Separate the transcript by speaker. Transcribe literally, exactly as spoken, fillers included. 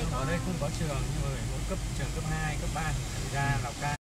Speaker 1: ở đây không có trường, nhưng mà mỗi cấp trường cấp hai, cấp ba thì ra Lào Cai.